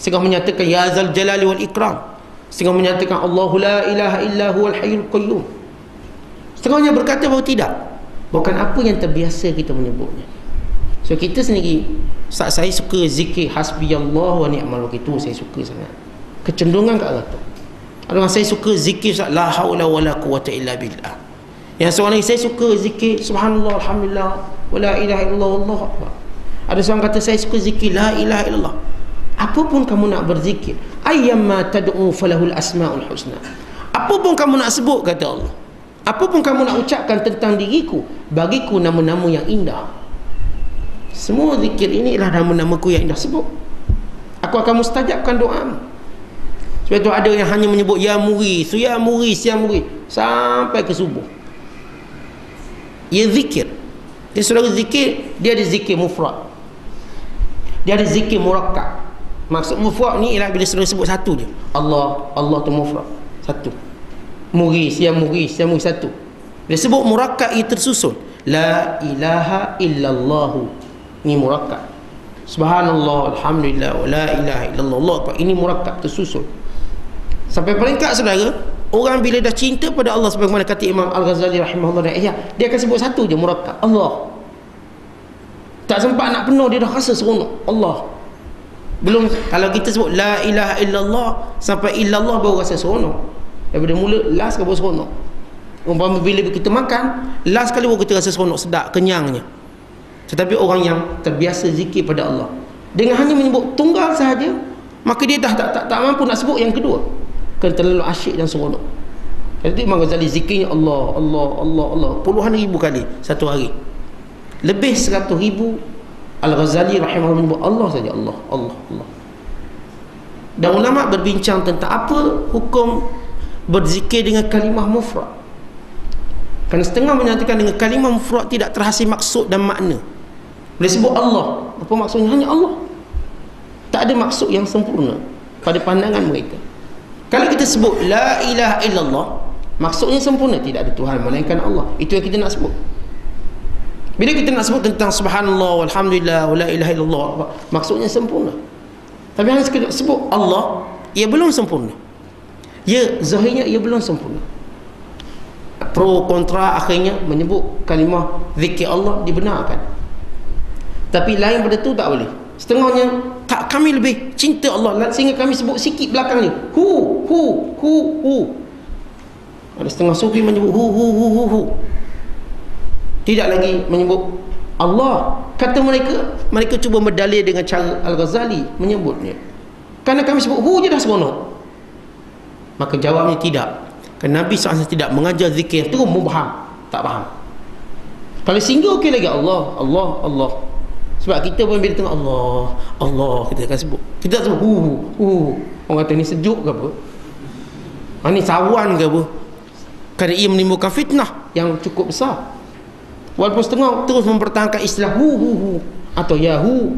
setengah menyatakan ya zal jalali wal ikram, setengah menyatakan Allahu la ilaha illa huwal hayyul qayyum. Setengahnya berkata bahawa tidak, bukan apa yang terbiasa kita menyebutnya. So kita sendiri, saat saya suka zikir hasbiyallah wa ni'mal wakil, itu saya suka sangat, kecenderungan ke arah tu. Ada saya suka zikir la haula wala quwata illa billah. Yang seorang lagi saya suka zikir subhanallah alhamdulillah wala ilaha illallah wallahu akbar. Ada seorang kata saya suka zikir la ilaha illallah. Apapun kamu nak berzikir, ayyamma tad'u falahul asmaul husna. Apapun kamu nak sebut, kata Allah, apapun kamu nak ucapkan tentang diriku, bagiku nama-nama yang indah. Semua zikir ini ialah nama-namaku yang indah, sebut, aku akan mustajabkan doamu. Sebab itu ada yang hanya menyebut ya muris, ya muris, ya muris sampai ke subuh. Ia zikir. Dia saudara zikir, dia ada zikir mufrad, dia ada zikir murakkab. Maksud mufrad ni ialah bila saudara sebut satu je, Allah, Allah tu mufrad, satu. Muris, ya muris, ya muris, satu. Bila sebut murakkab, ia tersusun. La ilaha illallah, ni murakkab. Subhanallah, alhamdulillah, wa la ilaha illallah, Allah Akbar, ini murakkab, tersusun. Sampai peringkat saudara, orang bila dah cinta pada Allah, sebagaimana kata Imam Al-Ghazali rahimahullah, dia akan sebut satu je murakkab, Allah. Tak sempat nak penuh, dia dah rasa seronok, Allah. Belum, kalau kita sebut la ilaha illallah sampai illallah baru rasa seronok. Daripada mula last baru seronok. Umpama bila kita makan, last kali baru kita rasa seronok, sedap, kenyangnya. Tetapi orang yang terbiasa zikir pada Allah, dengan hanya menyebut tunggal sahaja, maka dia dah tak mampu nak sebut yang kedua, kerana terlalu asyik dan seronok. Jadi Imam Ghazali zikirnya Allah, Allah, Allah, Allah, puluhan ribu kali satu hari. Lebih 100,000 Al-Ghazali rahimahullah menyebut Allah saja, Allah, Allah, Allah. Dan ulama berbincang tentang apa hukum berzikir dengan kalimah mufrad. Kerana setengah menyatakan dengan kalimah mufrad tidak terhasil maksud dan makna. Bila sebut Allah, apa maksudnya? Hanya Allah, tak ada maksud yang sempurna pada pandangan mereka. Kalau kita sebut la ilaha illallah, maksudnya sempurna, tidak ada Tuhan melainkan Allah. Itu yang kita nak sebut. Bila kita nak sebut tentang subhanallah walhamdulillah wala ilaha illallah, maksudnya sempurna. Tapi hanya sekadar sebut Allah, ia belum sempurna. Ya, zahirnya ia belum sempurna. Pro kontra akhirnya menyebut kalimah zikir Allah dibenarkan. Tapi lain pada tu tak boleh. Setengahnya tak, kami lebih cinta Allah sehingga kami sebut sikit belakang ni hu. Ada setengah sufi menyebut hu. Tidak lagi menyebut Allah. Kata mereka cuba berdalil dengan cara Al-Ghazali menyebutnya. Kerana kami sebut hu je dah seronok. Maka jawabnya tidak. Kerana Nabi SAW tidak mengajar zikir tu mubham, tak faham. Kalau singgah okey lagi Allah, Allah, Allah. Sebab kita pun bila tengok Allah, Allah, kita akan sebut. Kita tak sebut hu. Orang kata ni sejuk ke apa? Ni sawan ke apa? Kerana ia menimbulkan fitnah yang cukup besar. Walaupun setengah terus mempertahankan istilah hu atau yahu,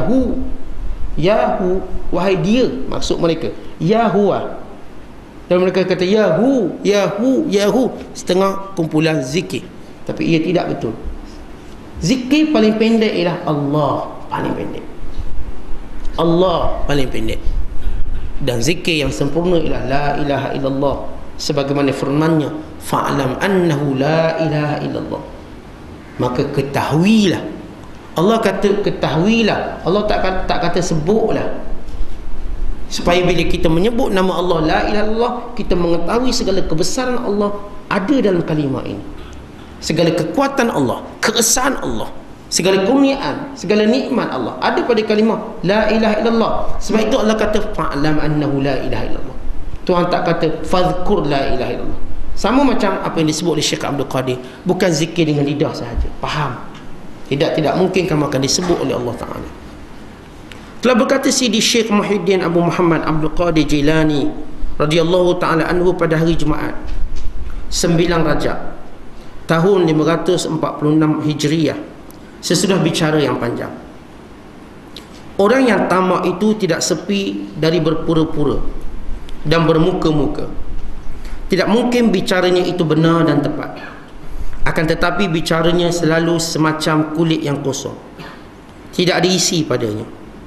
wahai dia, maksud mereka yahuwa. Dan mereka kata yahu, setengah kumpulan zikir. Tapi ia tidak betul. Zikir paling pendek ialah Allah, paling pendek. Allah paling pendek. Dan zikir yang sempurna ialah la ilaha illallah, sebagaimana firman-Nya, fa'lam annahu la ilaha illallah. Maka ketahuilah. Allah kata ketahuilah, Allah tak kata sebutlah. Supaya bila kita menyebut nama Allah la ilaha illallah, kita mengetahui segala kebesaran Allah ada dalam kalimah ini, segala kekuatan Allah, keesaan Allah, segala kurniaan, segala nikmat Allah ada pada kalimah la ilaha illallah. Sebab itu Allah kata fa'lam annahu la ilaha illallah. Tuhan tak kata fadhkur la ilaha illallah. Sama macam apa yang disebut oleh Syekh Abdul Qadir, bukan zikir dengan lidah sahaja. Faham? Tidak mungkin kamu akan disebut oleh Allah Ta'ala. Telah berkata Sidi Syekh Muhyiddin Abu Muhammad Abdul Qadir Jilani radhiyallahu ta'ala anhu pada hari Jumaat 9 Rajab tahun 546 Hijriah, sesudah bicara yang panjang, orang yang tamak itu tidak sepi dari berpura-pura dan bermuka-muka. Tidak mungkin bicaranya itu benar dan tepat. Akan tetapi bicaranya selalu semacam kulit yang kosong, tidak ada isi padanya.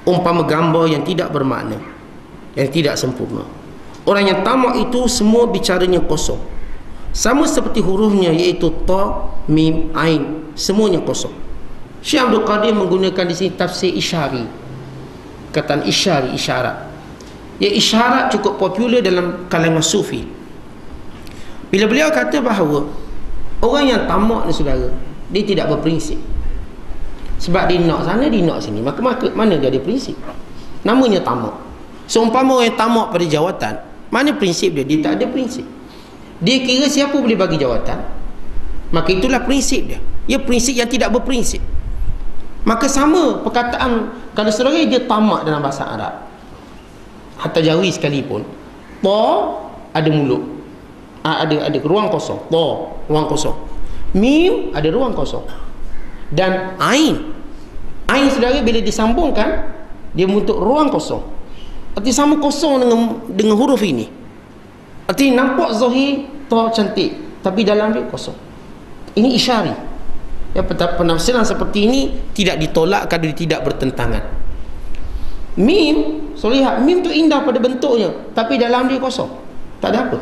umpama gambar yang tidak bermakna, yang tidak sempurna. Orang yang tamak itu semua bicaranya kosong, sama seperti hurufnya, iaitu ta, mim, ain, semuanya kosong. Syekh Abdul Qadir menggunakan di sini tafsir isyari, kataan isyari, isyarat. Ya, isyarat cukup popular dalam kalangan sufi. Bila beliau kata bahawa orang yang tamak ni saudara, dia tidak berprinsip. Sebab dia nak sana, dia nak sini, maka mana dia ada prinsip? Namanya tamak. Seumpama orang yang tamak pada jawatan, mana prinsip dia? Dia tak ada prinsip. Dia kira siapa boleh bagi jawatan, maka itulah prinsip dia. Ia prinsip yang tidak berprinsip. Maka sama perkataan, kalau saudara dia tamak dalam bahasa Arab, hatta Jawi sekalipun, ta ada mulut, ada ruang kosong, ta ruang kosong, mim ada ruang kosong, dan ain saudara bila disambungkan dia membentuk ruang kosong. Arti sama kosong dengan huruf ini. Arti nampak zahir ta cantik, tapi dalam dia kosong. Ini isyari. Ya, penafsiran seperti ini tidak ditolak kalau dia tidak bertentangan. Mim, so lihat, mim tu indah pada bentuknya, tapi dalam dia kosong, tak ada apa.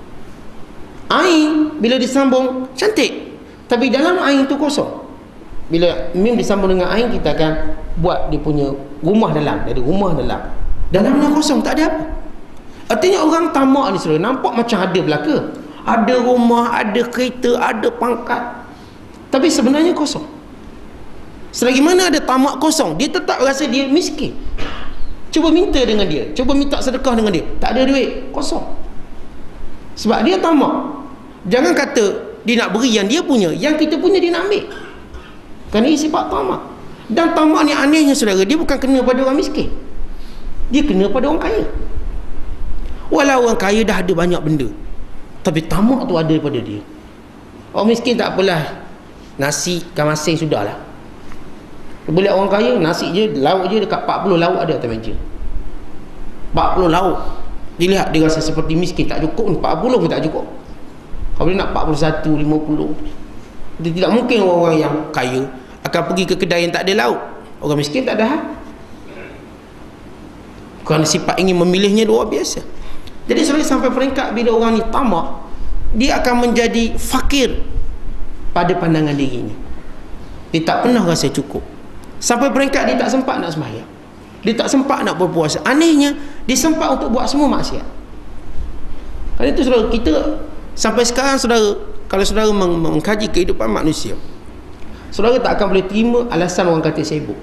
Ain bila disambung cantik, tapi dalam ain tu kosong. Bila mim disambung dengan ain, kita akan buat dia punya rumah dalam, dia ada rumah dalam, dalamnya kosong, tak ada apa. Artinya orang tamak ni saudara, nampak macam ada belaka, ada rumah, ada kereta, ada pangkat, tapi sebenarnya kosong. Selagi mana ada tamak kosong, dia tetap rasa dia miskin. Cuba minta dengan dia, cuba minta sedekah dengan dia, tak ada duit, kosong. Sebab dia tamak. Jangan kata dia nak beri yang dia punya, yang kita punya dia nak ambil. Kerana ia sifat tamak. Dan tamak ni anehnya saudara, dia bukan kena pada orang miskin, dia kena pada orang kaya. Walau orang kaya dah ada banyak benda, tapi tamak tu ada pada dia. Orang miskin tak apalah, nasi ikan masin sudahlah. Boleh orang kaya, nasi je, lauk je dekat 40 lauk ada atas meja. 40 lauk. Dia lihat, dia rasa seperti miskin, tak cukup, 40 pun tak cukup. Kalau boleh nak 41, 50. Dia tidak mungkin orang yang kaya akan pergi ke kedai yang tak ada lauk. Orang miskin tak ada hal. Kerana sifat ingin memilihnya luar biasa. Jadi sampai peringkat bila orang ni tamak, dia akan menjadi fakir pada pandangan dirinya. Dia tak pernah rasa cukup. Sampai peringkat dia tak sempat nak sembahyang, dia tak sempat nak berpuasa. Anehnya, dia sempat untuk buat semua maksiat. Kerana itu saudara, kita sampai sekarang saudara, kalau saudara mengkaji kehidupan manusia, saudara tak akan boleh terima alasan orang kata sibuk.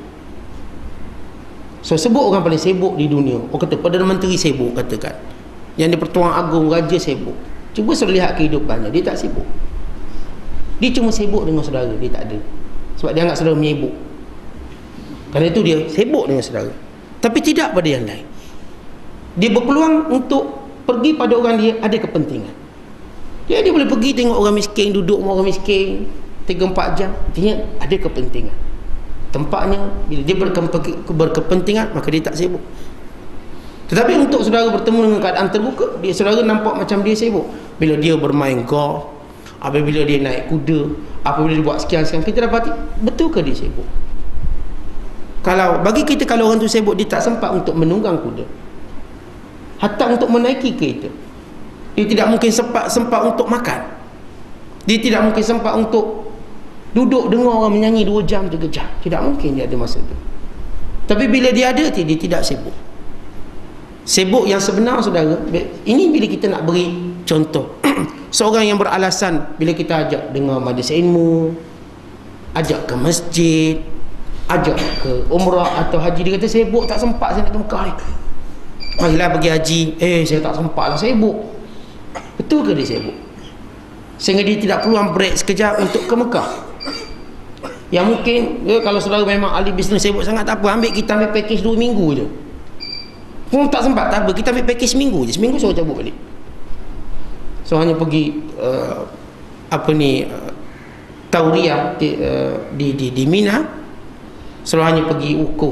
So sebut orang paling sibuk di dunia, orang kata Perdana Menteri sibuk, katakan yang di Pertuan Agong Raja sibuk. Cuba saudara lihat kehidupannya, dia tak sibuk. Dia cuma sibuk dengan saudara, dia tak ada. Sebab dia anggap saudara menyibuk. Kerana itu dia sibuk dengan saudara, tapi tidak pada yang lain. Dia berpeluang untuk pergi pada orang dia ada kepentingan. Dia boleh pergi tengok orang miskin, duduk dengan orang miskin 3-4 jam. Artinya ada kepentingan. Tempatnya, bila dia berkepentingan, maka dia tak sibuk. Tetapi untuk saudara bertemu dengan keadaan terbuka, dia saudara nampak macam dia sibuk. Bila dia bermain golf, apabila dia naik kuda, apabila dia buat sekian-sekian, kita dapati betul ke dia sibuk? Kalau bagi kita, kalau orang tu sibuk, dia tak sempat untuk menunggang kuda, hatta untuk menaiki kereta. Dia tidak mungkin sempat untuk makan. Dia tidak mungkin sempat untuk duduk dengar orang menyanyi 2 jam, 3 jam. Tidak mungkin dia ada masa tu. Tapi bila dia ada, dia tidak sibuk. Sibuk yang sebenar saudara, ini bila kita nak beri contoh. Seorang yang beralasan, bila kita ajak dengar majlis ilmu, ajak ke masjid, ajak ke umrah atau haji, dia kata sibuk, tak sempat saya nak ke Mekah ni. Marilah pergi haji, saya tak sempat lah, sibuk. Betul ke dia sibuk? Sehingga dia tidak peluang break sekejap untuk ke Mekah. Yang mungkin kalau saudara memang ahli bisnes sibuk sangat, tak apa, kita ambil package 2 minggu je. Pun tak sempat, tak apa, kita ambil package seminggu je, seminggu suruh cabut balik. So hanya pergi Tauriyah di Mina, so hanya pergi wukuf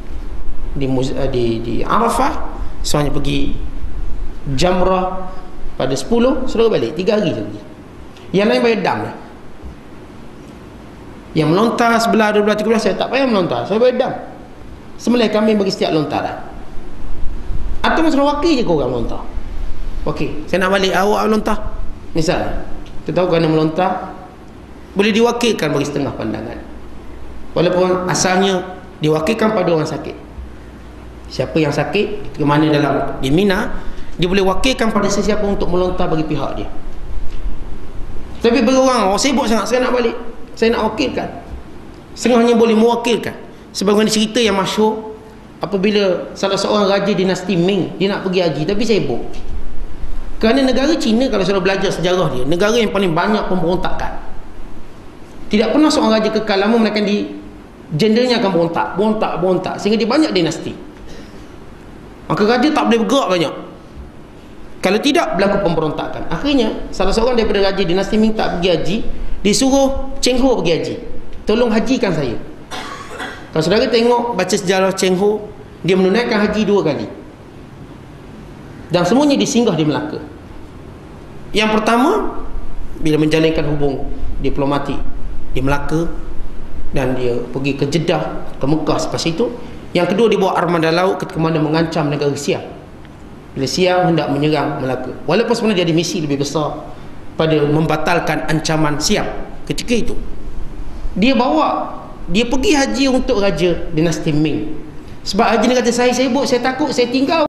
di Arafah, so hanya pergi Jamrah pada 10, suruh balik 3 hari je pergi. Yang lain bayar dam lah. Yang melontar sebelah 12-13, saya tak payah melontar, saya bayar dam. sembelih kambing bagi setiap lontaran. Atau masalah wakil je kau orang melontar. Wakil, saya nak balik, awak melontar. Misal, kita tahu kerana melontar boleh diwakilkan bagi setengah pandangan. Walaupun asalnya diwakilkan pada orang sakit. Siapa yang sakit, ke mana dalam di Mina, dia boleh wakilkan pada sesiapa untuk melontar bagi pihak dia. Tapi bagi orang sibuk sangat, saya nak balik, saya nak wakilkan. Setengahnya boleh mewakilkan. Sebagaimana cerita yang masyhur, apabila salah seorang raja dinasti Ming, dia nak pergi haji tapi sibuk. Kerana negara China, kalau sudah belajar sejarah dia, negara yang paling banyak pemberontakan. Tidak pernah seorang raja kekal lama, melainkan di jenderanya akan berontak, sehingga dia banyak dinasti. Maka raja tak boleh bergerak banyak. Kalau tidak, berlaku pemberontakan. Akhirnya salah seorang daripada raja dinasti Ming tak pergi haji, disuruh Cheng Ho pergi haji. Tolong hajikan saya. Kalau saudara tengok, baca sejarah Cheng Ho, dia menunaikan haji 2 kali. Dan semuanya disinggah di Melaka. Yang pertama, bila menjalankan hubung diplomatik di Melaka, dan dia pergi ke Jeddah, ke Mekah selepas itu. Yang kedua, dia bawa armada laut ketika mana mengancam negara Siam. Bila Siam hendak menyerang Melaka, walaupun sebenarnya dia ada misi lebih besar pada membatalkan ancaman Siam ketika itu, dia pergi haji untuk raja dinasti Ming. Sebab haji ni kata, saya sibuk, saya takut, saya tinggal